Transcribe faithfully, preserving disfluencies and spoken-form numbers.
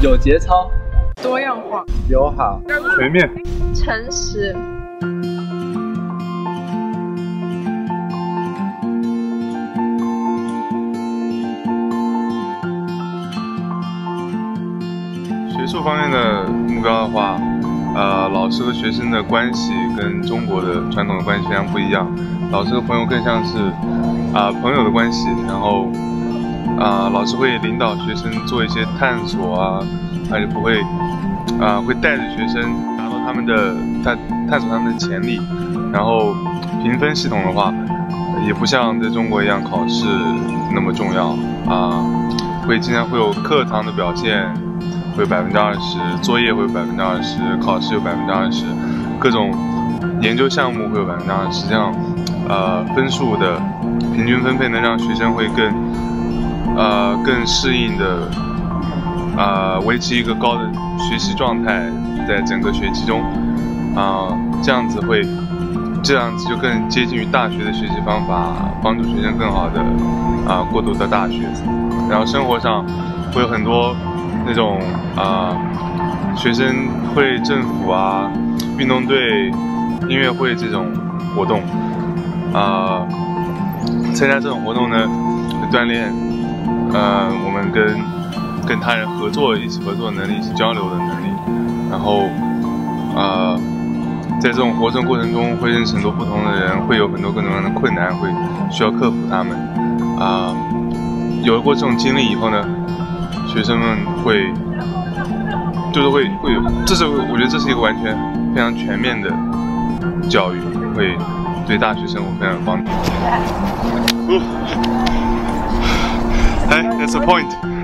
有节操、 多样化、 友好、 全面、 诚实。 学术方面的目标的话，呃，老师和学生的关系跟中国的传统的关系非常不一样。老师和朋友更像是啊、呃、朋友的关系，然后啊、呃、老师会领导学生做一些探索啊，而且不会啊、呃、会带着学生达到他们的探探索他们的潜力。然后评分系统的话，也不像在中国一样考试那么重要啊、呃，会经常会有课堂的表现。会有百分之二十，作业会有百分之二十，考试有百分之二十，各种研究项目会有百分之二十，这样，呃，分数的平均分配能让学生会更，呃，更适应的，呃，维持一个高的学习状态，在整个学期中，啊、呃，这样子会，这样子就更接近于大学的学习方法，帮助学生更好的啊、呃、过渡到大学，然后生活上会有很多。那种啊、呃，学生会、政府啊、运动队、音乐会这种活动，啊、呃，参加这种活动呢，锻炼呃我们跟跟他人合作、一起合作的能力、一起交流的能力，然后呃，在这种活动过程中会认识很多不同的人，会有很多各种各样的困难，会需要克服他们，啊、呃，有过这种经历以后呢。学生们会，就是会会有，这是我觉得这是一个完全非常全面的教育，会对大学生活非常有帮助。Hey, that's the point.